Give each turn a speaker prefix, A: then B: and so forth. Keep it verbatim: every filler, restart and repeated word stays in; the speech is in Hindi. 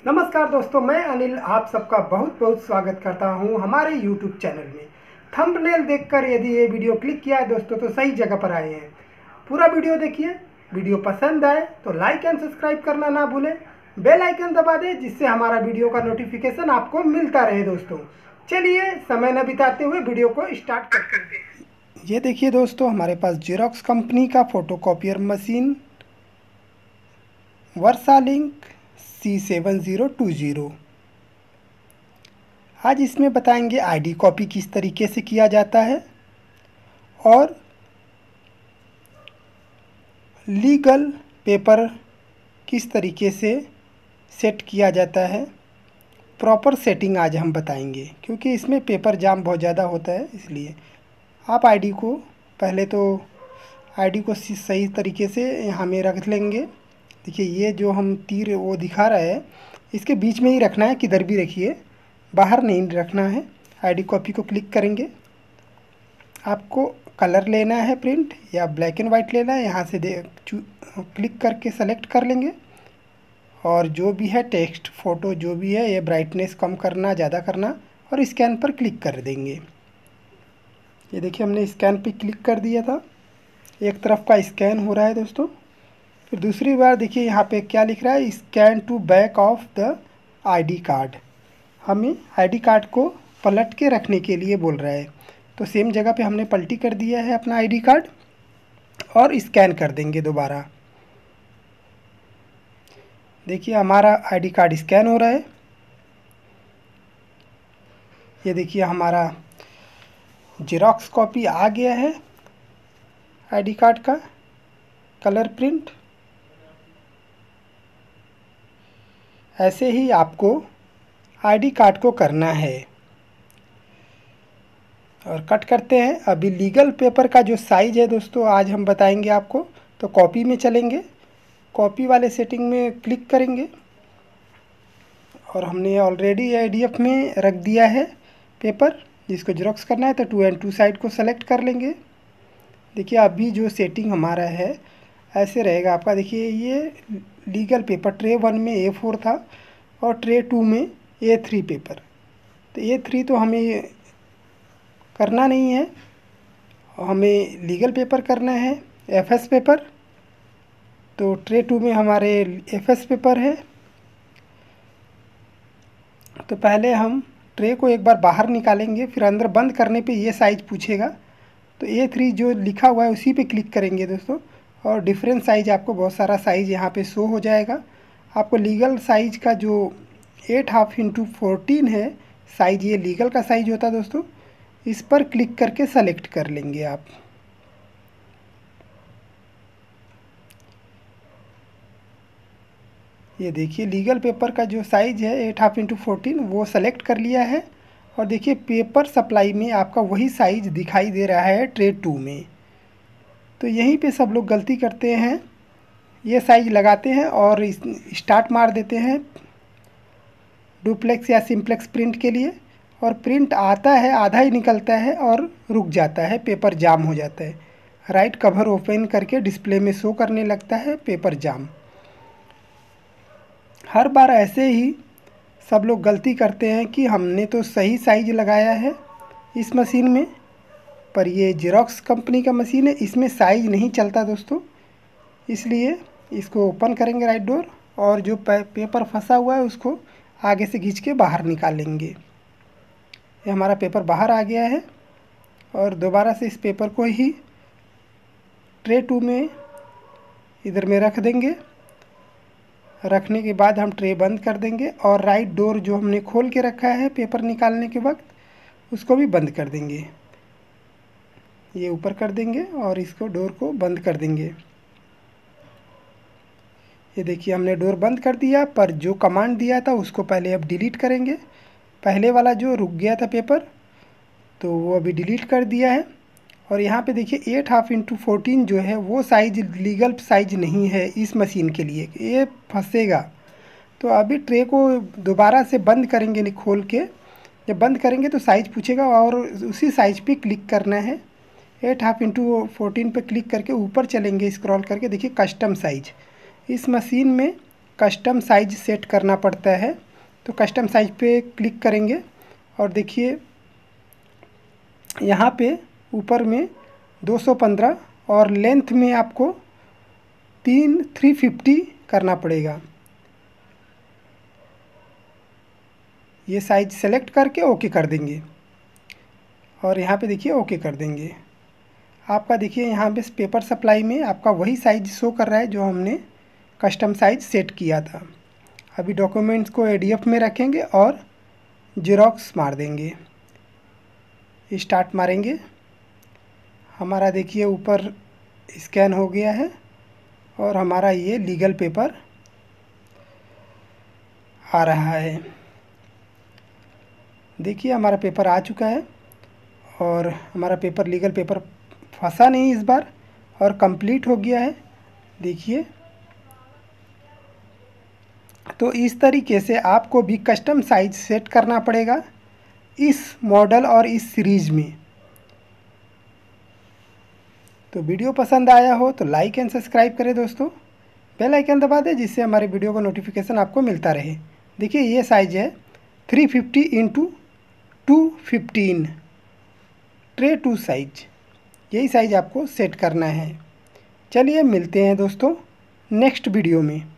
A: नमस्कार दोस्तों, मैं अनिल आप सबका बहुत बहुत स्वागत करता हूं हमारे यूट्यूब चैनल में। थंबनेल देखकर यदि ये वीडियो क्लिक किया है दोस्तों तो सही जगह पर आए हैं। पूरा वीडियो देखिए। वीडियो पसंद आए तो लाइक एंड सब्सक्राइब करना ना भूलें। बेल आइकन दबा दें जिससे हमारा वीडियो का नोटिफिकेशन आपको मिलता रहे। दोस्तों चलिए समय न बिताते हुए वीडियो को स्टार्ट करते हैं। ये देखिए दोस्तों, हमारे पास जेरोक्स कंपनी का photocopier machine VersaLink C seven zero two zero. आज इसमें बताएंगे आईडी कॉपी किस तरीके से किया जाता है और लीगल पेपर किस तरीके से सेट किया जाता है। प्रॉपर सेटिंग आज हम बताएंगे क्योंकि इसमें पेपर जाम बहुत ज़्यादा होता है, इसलिए आप आईडी को पहले तो आईडी को सही तरीके से यहाँ में रख लेंगे। देखिए ये जो हम तीर वो दिखा रहा है इसके बीच में ही रखना है, किधर भी रखिए, बाहर नहीं रखना है। आईडी कॉपी को क्लिक करेंगे। आपको कलर लेना है प्रिंट या ब्लैक एंड वाइट लेना है, यहाँ से दे क्लिक करके सेलेक्ट कर लेंगे। और जो भी है टेक्स्ट फ़ोटो जो भी है ये ब्राइटनेस कम करना ज़्यादा करना और स्कैन पर क्लिक कर देंगे। ये देखिए हमने स्कैन पे क्लिक कर दिया था, एक तरफ का स्कैन हो रहा है दोस्तों। फिर दूसरी बार देखिए यहाँ पे क्या लिख रहा है, scan to back of the ID card. हमें आईडी कार्ड को पलट के रखने के लिए बोल रहा है, तो सेम जगह पे हमने पलटी कर दिया है अपना आईडी कार्ड और स्कैन कर देंगे दोबारा। देखिए हमारा आईडी कार्ड स्कैन हो रहा है। ये देखिए हमारा जेरॉक्स कॉपी आ गया है आईडी कार्ड का कलर प्रिंट। ऐसे ही आपको आईडी कार्ड को करना है और कट करते हैं। अभी लीगल पेपर का जो साइज़ है दोस्तों आज हम बताएंगे आपको। तो कॉपी में चलेंगे, कॉपी वाले सेटिंग में क्लिक करेंगे और हमने ऑलरेडी आईडीएफ में रख दिया है पेपर, जिसको जेरॉक्स करना है तो टू एंड टू साइड को सेलेक्ट कर लेंगे। देखिए अभी जो सेटिंग हमारा है ऐसे रहेगा आपका। देखिए ये लीगल पेपर ट्रे वन में ए फोर था और ट्रे टू में ए थ्री पेपर। तो ए थ्री तो हमें करना नहीं है, हमें लीगल पेपर करना है एफ एस पेपर। तो ट्रे टू में हमारे एफ एस पेपर है। तो पहले हम ट्रे को एक बार बाहर निकालेंगे, फिर अंदर बंद करने पे ये साइज़ पूछेगा। तो ए थ्री जो लिखा हुआ है उसी पे क्लिक करेंगे दोस्तों और डिफरेंट साइज़ आपको बहुत सारा साइज़ यहाँ पे शो हो जाएगा। आपको लीगल साइज़ का जो एट हाफ इंटू फोर्टीन है साइज़, ये लीगल का साइज़ होता है दोस्तों। इस पर क्लिक करके सेलेक्ट कर लेंगे आप। ये देखिए लीगल पेपर का जो साइज़ है एट हाफ इंटू फोर्टीन वो सेलेक्ट कर लिया है। और देखिए पेपर सप्लाई में आपका वही साइज़ दिखाई दे रहा है ट्रे टू में। तो यहीं पे सब लोग गलती करते हैं, ये साइज़ लगाते हैं और स्टार्ट मार देते हैं डुप्लेक्स या सिंप्लेक्स प्रिंट के लिए, और प्रिंट आता है आधा ही निकलता है और रुक जाता है, पेपर जाम हो जाता है। राइट कवर ओपन करके डिस्प्ले में शो करने लगता है पेपर जाम। हर बार ऐसे ही सब लोग गलती करते हैं कि हमने तो सही साइज़ लगाया है इस मशीन में, पर ये जेरॉक्स कंपनी का मशीन है, इसमें साइज़ नहीं चलता दोस्तों। इसलिए इसको ओपन करेंगे राइट डोर और जो पेपर फंसा हुआ है उसको आगे से खींच के बाहर निकालेंगे। ये हमारा पेपर बाहर आ गया है और दोबारा से इस पेपर को ही ट्रे टू में इधर में रख देंगे। रखने के बाद हम ट्रे बंद कर देंगे और राइट डोर जो हमने खोल के रखा है पेपर निकालने के वक्त उसको भी बंद कर देंगे। ये ऊपर कर देंगे और इसको डोर को बंद कर देंगे। ये देखिए हमने डोर बंद कर दिया, पर जो कमांड दिया था उसको पहले अब डिलीट करेंगे। पहले वाला जो रुक गया था पेपर तो वो अभी डिलीट कर दिया है। और यहाँ पे देखिए एट हाफ इंटू फोर्टीन जो है वो साइज लीगल साइज नहीं है इस मशीन के लिए, ये फंसेगा। तो अभी ट्रे को दोबारा से बंद करेंगे खोल के। जब बंद करेंगे तो साइज़ पूछेगा और उसी साइज़ पे क्लिक करना है। एट हाफ इंटू फोर्टीन पर क्लिक करके ऊपर चलेंगे स्क्रॉल करके, देखिए कस्टम साइज। इस मशीन में कस्टम साइज सेट करना पड़ता है। तो कस्टम साइज पे क्लिक करेंगे और देखिए यहाँ पे ऊपर में दो सौ पंद्रह और लेंथ में आपको तीन थ्री फिफ्टी करना पड़ेगा। ये साइज सेलेक्ट करके ओके कर देंगे और यहाँ पे देखिए ओके कर देंगे। आपका देखिए यहाँ पे पेपर सप्लाई में आपका वही साइज शो कर रहा है जो हमने कस्टम साइज सेट किया था। अभी डॉक्यूमेंट्स को एडीएफ में रखेंगे और जेरॉक्स मार देंगे। स्टार्ट मारेंगे, हमारा देखिए ऊपर स्कैन हो गया है और हमारा ये लीगल पेपर आ रहा है। देखिए हमारा पेपर आ चुका है और हमारा पेपर लीगल पेपर फंसा नहीं इस बार और कंप्लीट हो गया है। देखिए तो इस तरीके से आपको भी कस्टम साइज सेट करना पड़ेगा इस मॉडल और इस सीरीज़ में। तो वीडियो पसंद आया हो तो लाइक एंड सब्सक्राइब करें दोस्तों, बेल आइकन दबा दें जिससे हमारे वीडियो का नोटिफिकेशन आपको मिलता रहे। देखिए ये साइज है three fifty into two fifteen tray two size, यही साइज आपको सेट करना है। चलिए मिलते हैं दोस्तों नेक्स्ट वीडियो में।